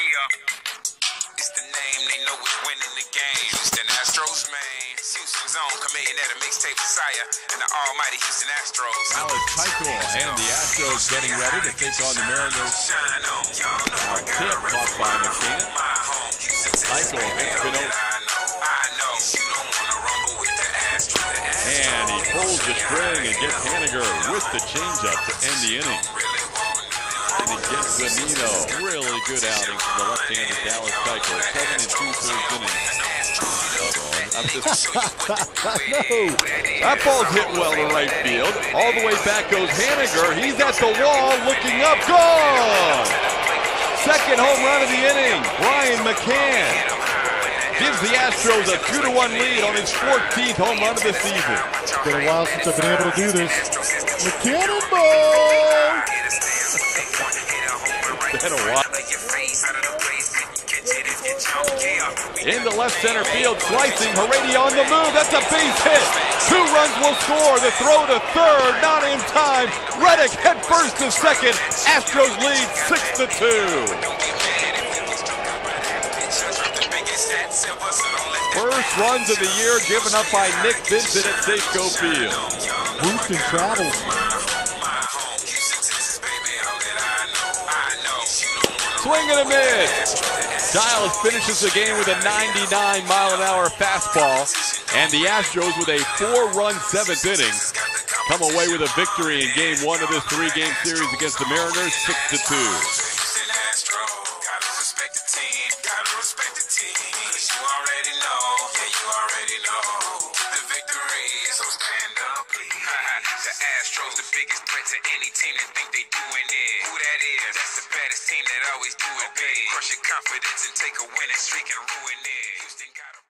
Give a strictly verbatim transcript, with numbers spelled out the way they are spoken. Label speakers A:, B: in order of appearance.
A: Yeah. It's the name, they know it's winning the game. Houston Astros, man. Houston's own committing at a mixtape Messiah and the almighty Houston Astros.
B: Dallas Keuchel and the Astros getting ready to take on the Mariners. Now tip caught by McCann. Keuchel hits Spinoza. And he pulls the string and gets Haniger with the changeup to end the inning. And he gets Zunino. Really good outing from the left-handed Dallas Keuchel. Seven and two thirds innings. I'm just no. That ball's hit well to right field. All the way back goes Haniger. He's at the wall looking up. Gone! Second home run of the inning. Brian McCann gives the Astros a two to one lead on his fourteenth home run of the season.
C: It's been a while since I've been able to do this. McCann ball!
B: It's been a while. Into left center field, slicing, Heredia on the move, that's a base hit. Two runs will score, the throw to third, not in time. Reddick head first to second, Astros lead six to two. First runs of the year given up by Nick Vincent at Safeco Field.
C: Houston travels.
B: Swing and a miss. Giles finishes the game with a ninety-nine mile an hour fastball, and the Astros with a four-run seventh inning come away with a victory in game one of this three-game series against the Mariners, six to two.
A: The Astros, the biggest threat to any team that think they doing it. Who that is? That's the baddest team that always do it big. Crush your confidence and take a winning streak and ruin it.